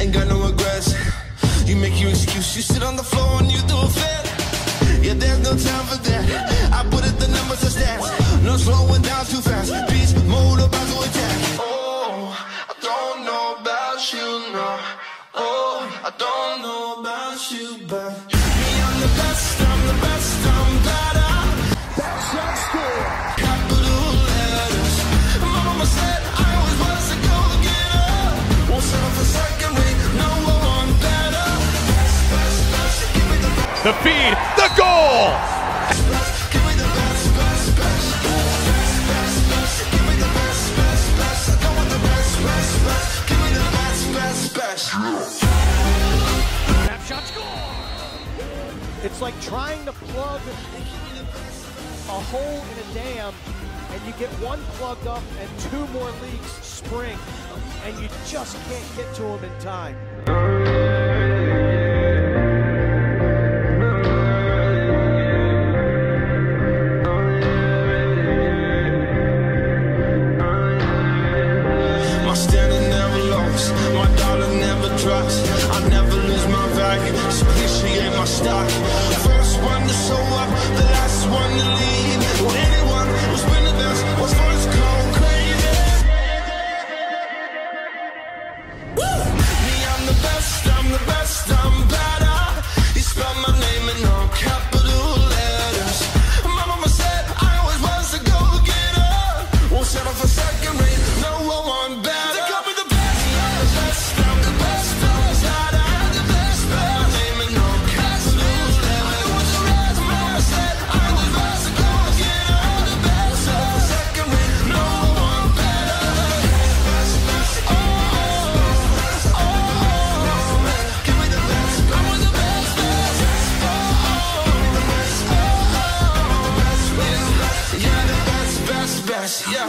ain't got no regrets. You make your excuse, you sit on the floor and you do a fit. Yeah, there's no time for that. I put it the numbers and stats. No slowing down too fast. Beast mode about to attack. Oh, I don't know about you, no. Oh, I don't know about you, but me, I'm the best, I'm the best, I'm better. That shot score. Capital letters. My mama said I always was a go-getter. Won't settle for second rate, no one better. Best, best, best, give me the best. The feed, the goal! Give me the best, best, best. Best, best, best, give me the best, best, best. I don't want the best, best, best. Give me the best, best, best. Snapshot score! It's like trying to plug a hole in a dam and you get one plugged up and two more leaks spring and you just can't get to them in time. My standard never lost, my dollar never drops. I never lose my value, so appreciate my stock. First one to show up, the last one to leave. Well, anyone who's been the best was first called crazy. Woo! Me, I'm the best, I'm the best, I'm better. You spell my name in all capital letters. My mama said I always was a go-getter. Won't settle for second rate, no one better. Yeah.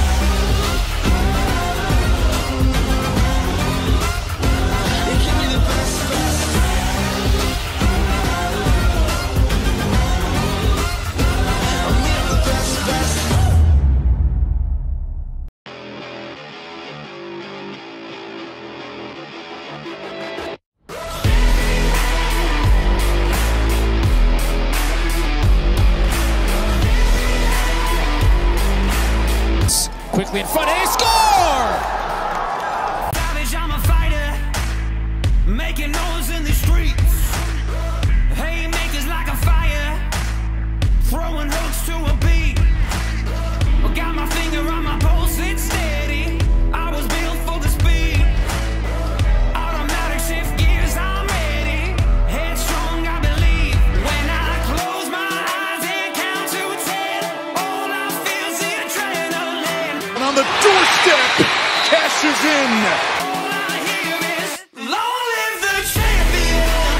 Quickly in front, and he score! Savage, I'm a fighter, making noise in the streets. Haymakers like a fire, throwing hooks to a beat. Got my finger on my pulse, it's steady. I was built for the speed. Automatic shift gears, I'm ready. Headstrong, I believe. When I close my eyes and count to 10, all I feel is the adrenaline. On the doorstep, cashes in. All I hear is, long live the champion.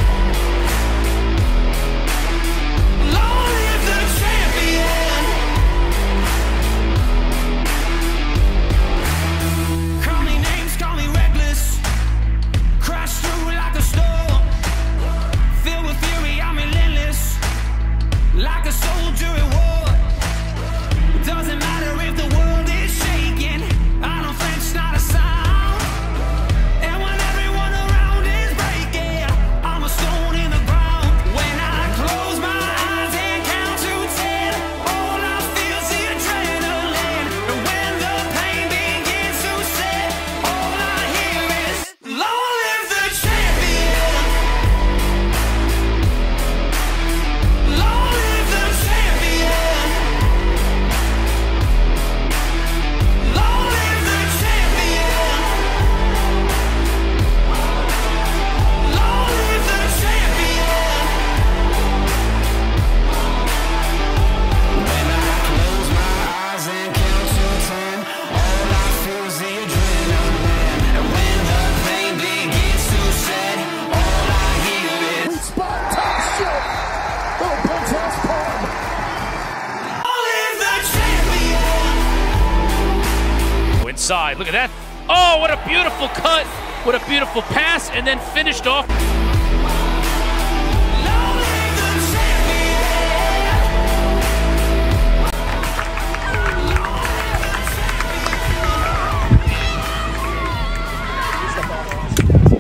Long live the champion. Call me names, call me reckless. Crash through like a storm. Filled with fury, I'm relentless. Like a soldier at war. It doesn't matter if the world is shaking. I don't flinch, not a sound. And when everyone around is breaking, I'm a stone in the ground. When I close my eyes and count to 10, all I feel is the adrenaline. And when the pain begins to set, all I hear is, long live the champion. Long live the champion. Long live the champion. Long live the champion. When I close my eyes and count to 10, all I feel is the adrenaline. And when the pain begins to set, all I hear is, Spot top shot. Oh, penthouse palm. long live the champion. Inside, look at that. Oh, what a beautiful cut. What a beautiful pass, and then finished off. Long live the champion.